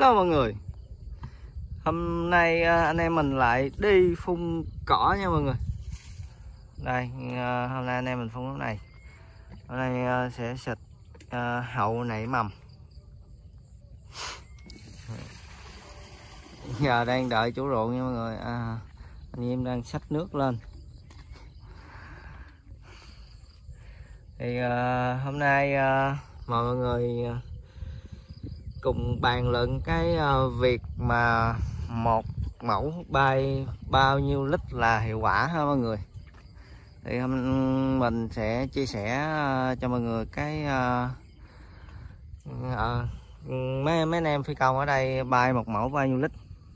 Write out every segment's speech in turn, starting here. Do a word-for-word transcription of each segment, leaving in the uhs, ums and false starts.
Hello mọi người. Hôm nay anh em mình lại đi phun cỏ nha mọi người. Đây, hôm nay anh em mình phun cái này. Hôm nay sẽ xịt hậu nảy mầm. Giờ đang đợi chủ ruộng nha mọi người. À, anh em đang xách nước lên. Thì uh, hôm nay uh, mời mọi người uh, cùng bàn luận cái uh, việc mà một mẫu bay bao nhiêu lít là hiệu quả ha mọi người. Thì hôm mình sẽ chia sẻ uh, cho mọi người cái uh, uh, mấy mấy anh em phi công ở đây bay một mẫu bao nhiêu lít.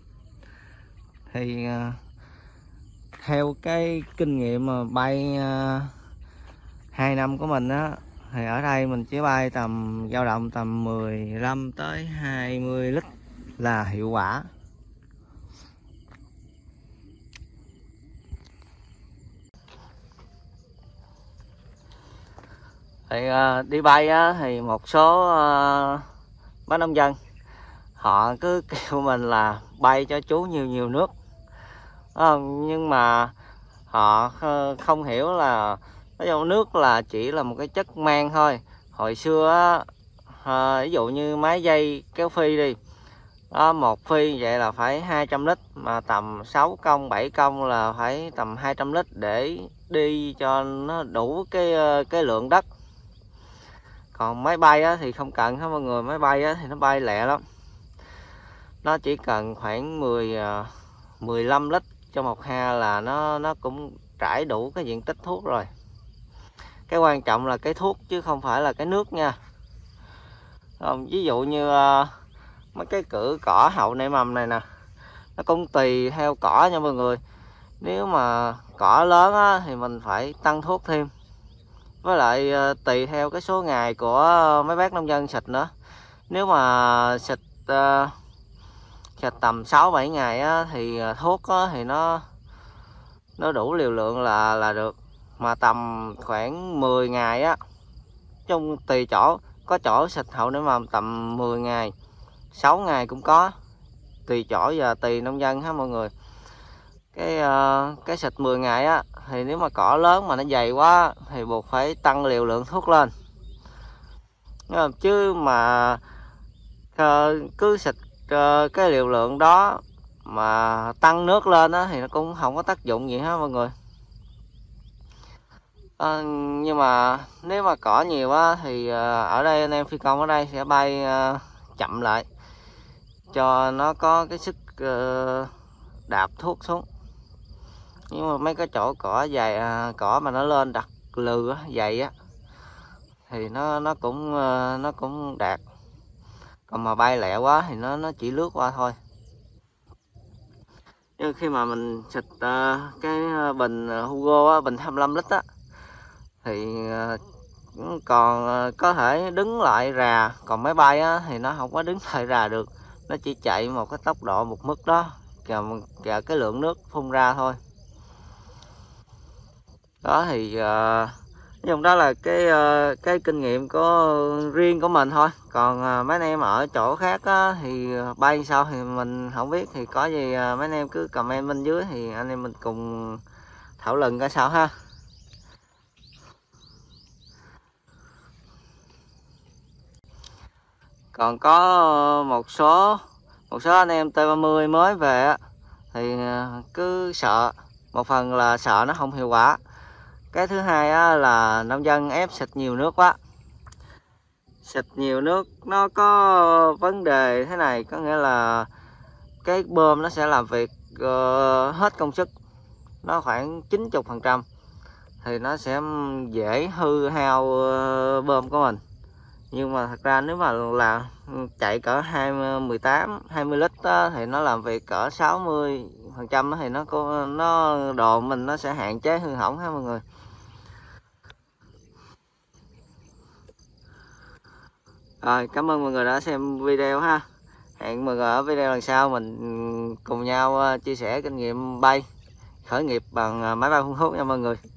Thì uh, theo cái kinh nghiệm mà bay uh, hai năm của mình á, thì ở đây mình chỉ bay tầm dao động tầm mười lăm tới hai mươi lít là hiệu quả. Thì uh, đi bay á, thì một số uh, bác nông dân họ cứ kêu mình là bay cho chú nhiều nhiều nước, à, nhưng mà họ không hiểu là cái dòng nước là chỉ là một cái chất mang thôi. Hồi xưa á, à, ví dụ như máy dây kéo phi đi đó, một phi vậy là phải hai trăm lít, mà tầm sáu công bảy công là phải tầm hai trăm lít để đi cho nó đủ cái cái lượng đất. Còn máy bay á, thì không cần hết mọi người. Máy bay á, thì nó bay lẹ lắm, nó chỉ cần khoảng mười mười lăm lít cho một ha là nó nó cũng trải đủ cái diện tích thuốc rồi. Cái quan trọng là cái thuốc chứ không phải là cái nước nha. Không, ví dụ như uh, mấy cái cử cỏ hậu nảy mầm này nè, nó cũng tùy theo cỏ nha mọi người. Nếu mà cỏ lớn á, thì mình phải tăng thuốc thêm. Với lại uh, tùy theo cái số ngày của mấy bác nông dân xịt nữa. Nếu mà xịt uh, xịt tầm sáu bảy ngày á, thì thuốc á, thì nó nó đủ liều lượng là là được. Mà tầm khoảng mười ngày á, chung tùy chỗ, có chỗ xịt hậu nảy mầm tầm mười ngày, sáu ngày cũng có, tùy chỗ và tùy nông dân ha mọi người. Cái uh, cái xịt mười ngày á, thì nếu mà cỏ lớn mà nó dày quá thì buộc phải tăng liều lượng thuốc lên. Chứ mà uh, cứ xịt uh, cái liều lượng đó mà tăng nước lên á, thì nó cũng không có tác dụng gì hết mọi người. À, nhưng mà nếu mà cỏ nhiều á, thì uh, ở đây anh em phi công ở đây sẽ bay uh, chậm lại cho nó có cái sức uh, đạp thuốc xuống. Nhưng mà mấy cái chỗ cỏ dày, uh, cỏ mà nó lên đặt lừ á, dày á, thì nó nó cũng uh, nó cũng đạt. Còn mà bay lẹ quá thì nó nó chỉ lướt qua thôi. Nhưng khi mà mình xịt uh, cái bình Hugo á, bình hai mươi lăm lít á, thì uh, còn uh, có thể đứng lại rà. Còn máy bay á, thì nó không có đứng lại rà được, nó chỉ chạy một cái tốc độ một mức đó và cái lượng nước phun ra thôi. Đó thì uh, nhưng đó là cái uh, cái kinh nghiệm của riêng của mình thôi. Còn uh, mấy anh em ở chỗ khác á, thì bay sao thì mình không biết. Thì có gì uh, mấy anh em cứ comment bên dưới thì anh em mình cùng thảo luận coi sao ha. Còn có một số một số anh em T ba mươi mới về á, thì cứ sợ. Một phần là sợ nó không hiệu quả. Cái thứ hai á, là nông dân ép xịt nhiều nước quá. Xịt nhiều nước nó có vấn đề thế này, có nghĩa là cái bơm nó sẽ làm việc uh, hết công suất, nó khoảng chín mươi phần trăm, thì nó sẽ dễ hư hao uh, bơm của mình. Nhưng mà thật ra nếu mà là chạy cỡ hai mươi, mười tám, hai mươi lít đó, thì nó làm việc cỡ sáu mươi phần trăm thì nó nó đồ mình nó sẽ hạn chế hư hỏng ha mọi người. Rồi, cảm ơn mọi người đã xem video ha. Hẹn mọi người ở video lần sau mình cùng nhau chia sẻ kinh nghiệm bay khởi nghiệp bằng máy bay phun thuốc nha mọi người.